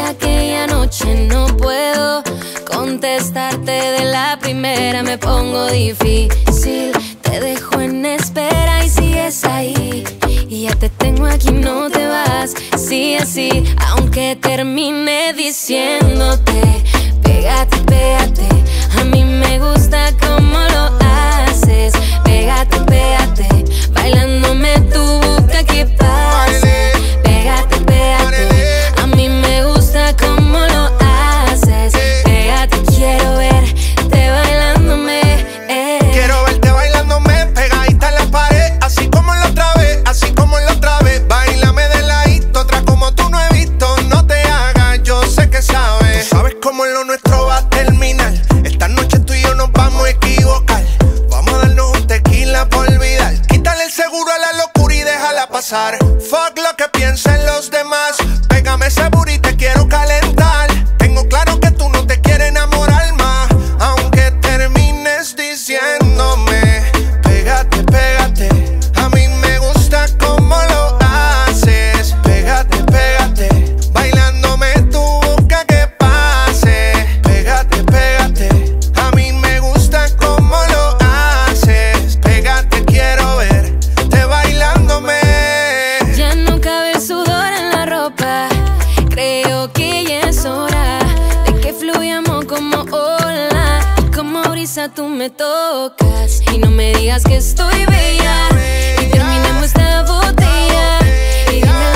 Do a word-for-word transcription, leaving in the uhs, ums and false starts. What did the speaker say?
aquella noche no puedo contestarte de la primera, me pongo difícil. Te dejo en espera y sigues ahí, y ya te tengo aquí, no te vas. Sí, así, aunque termine diciéndote pégate, pégate, a mí me gusta cómo lo haces. Pégate, pégate, bailándome tu boca, que pase. Pégate, pégate, a mí me gusta cómo lo haces. Pégate, quiero verte bailándome, eh. Quiero verte bailándome, pegadita en la pared, así como la otra vez, así como la otra vez. Báilame de ladito, otra como tú no he visto. No te hagas, yo sé que sabes. Tú sabes cómo lo nuestro va a terminar. Esta noche tú y yo nos vamos a equivocar. Vamos a darnos un tequila por olvidar. Quítale el seguro a la locura y déjala pasar. Fuck lo que piensen los demás. Pégame ese booty, te quiero calentar. Tengo claro que tú no te quieres enamorar más, aunque termines diciéndome pégate, pégate, a mí me gusta cómo lo haces. Pégate, pégate, bailándome tu boca, que pase. Pégate, pégate, a mí me gusta cómo lo haces. Pégate, quiero verte bailándome. Ya no cabe el sudor en la ropa, creo que ya es hora de que fluyamos como ola. Como brisa tú me tocas y no me digas que estoy bella, y terminemos esta botella y dime